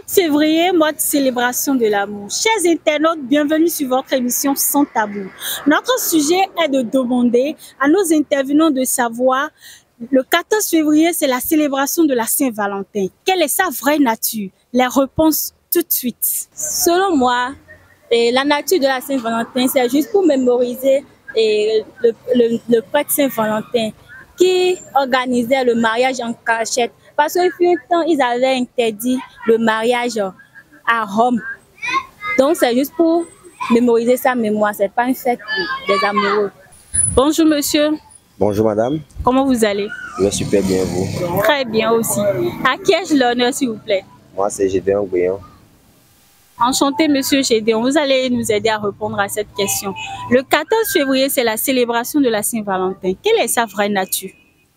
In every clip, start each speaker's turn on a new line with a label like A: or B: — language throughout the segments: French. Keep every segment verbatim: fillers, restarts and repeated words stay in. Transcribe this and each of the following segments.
A: février, mois de célébration de l'amour. Chers internautes, bienvenue sur votre émission Sans Tabou. Notre sujet est de demander à nos intervenants de savoir, le quatorze février, c'est la célébration de la Saint-Valentin. Quelle est sa vraie nature? Les réponses tout de suite.
B: Selon moi, et la nature de la Saint-Valentin, c'est juste pour mémoriser et le, le, le prêtre Saint-Valentin qui organisait le mariage en cachette. Parce qu'il fut un temps, ils avaient interdit le mariage à Rome. Donc c'est juste pour mémoriser sa mémoire, c'est pas une fête des amoureux.
A: Bonjour monsieur.
C: Bonjour madame.
A: Comment vous allez?
C: Je vais super bien, vous?
A: Très bien aussi. À qui ai-je l'honneur s'il vous plaît?
C: Moi c'est Gédéon Guéon.
A: Enchanté, monsieur Gédéon. Vous allez nous aider à répondre à cette question. Le quatorze février, c'est la célébration de la Saint-Valentin. Quelle est sa vraie nature?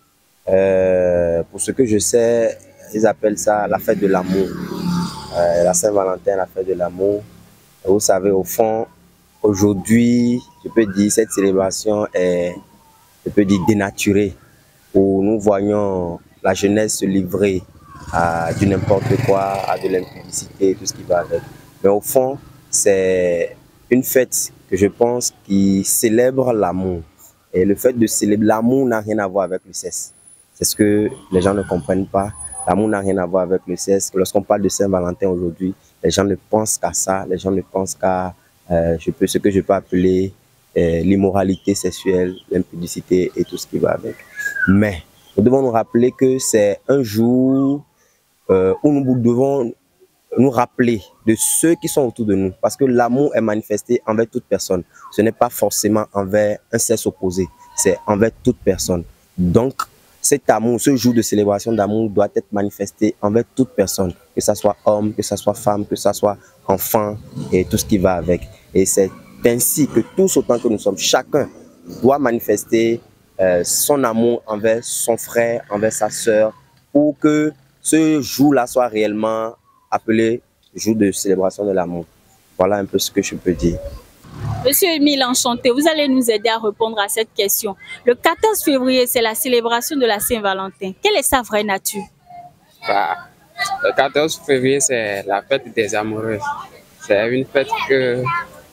C: Euh, pour ce que je sais, ils appellent ça la fête de l'amour. Euh, la Saint-Valentin, la fête de l'amour. Vous savez, au fond, aujourd'hui, je peux dire cette célébration est, je peux dire, dénaturée. Où nous voyons la jeunesse se livrer à du n'importe quoi, à de l'impudicité, tout ce qui va avec. Mais au fond, c'est une fête que je pense qui célèbre l'amour. Et le fait de célébrer l'amour n'a rien à voir avec le sexe. C'est ce que les gens ne comprennent pas. L'amour n'a rien à voir avec le sexe. Lorsqu'on parle de Saint-Valentin aujourd'hui, les gens ne pensent qu'à ça. Les gens ne pensent qu'à euh, je peux, ce que je peux appeler euh, l'immoralité sexuelle, l'impudicité et tout ce qui va avec. Mais nous devons nous rappeler que c'est un jour euh, où nous devons nous rappeler de ceux qui sont autour de nous. Parce que l'amour est manifesté envers toute personne. Ce n'est pas forcément envers un sexe opposé. C'est envers toute personne. Donc, cet amour, ce jour de célébration d'amour doit être manifesté envers toute personne. Que ce soit homme, que ce soit femme, que ce soit enfant et tout ce qui va avec. Et c'est ainsi que tous autant que nous sommes, chacun doit manifester euh, son amour envers son frère, envers sa sœur, pour que ce jour-là soit réellement appelé jour de célébration de l'amour. Voilà un peu ce que je peux dire.
A: Monsieur Émile, enchanté, vous allez nous aider à répondre à cette question. Le quatorze février, c'est la célébration de la Saint-Valentin. Quelle est sa vraie nature?
D: Bah, le quatorze février, c'est la fête des amoureux. C'est une fête que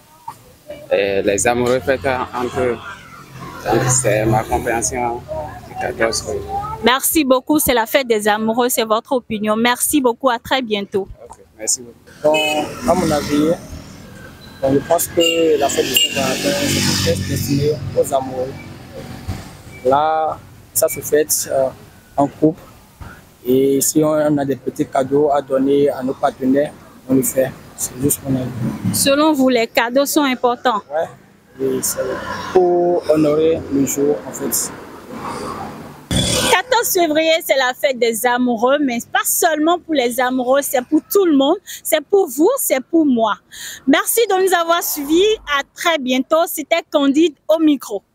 D: eh, les amoureux fêtent entre eux. C'est ma compréhension du quatorze février.
A: Merci beaucoup, c'est la fête des amoureux, c'est votre opinion. Merci beaucoup, à très bientôt.
D: Okay, merci beaucoup.
E: Donc, à mon avis, donc, je pense que la fête de Saint-Valentin, c'est une fête destinée aux amoureux. Là, ça se fête euh, en couple. Et si on a des petits cadeaux à donner à nos partenaires, on le fait. C'est juste mon avis.
A: Selon vous, les cadeaux sont importants?
E: Ouais, et c'est pour honorer le jour, en fait.
A: quatorze février, c'est la fête des amoureux, mais pas seulement pour les amoureux, c'est pour tout le monde, c'est pour vous, c'est pour moi. Merci de nous avoir suivis, à très bientôt, c'était Candide au micro.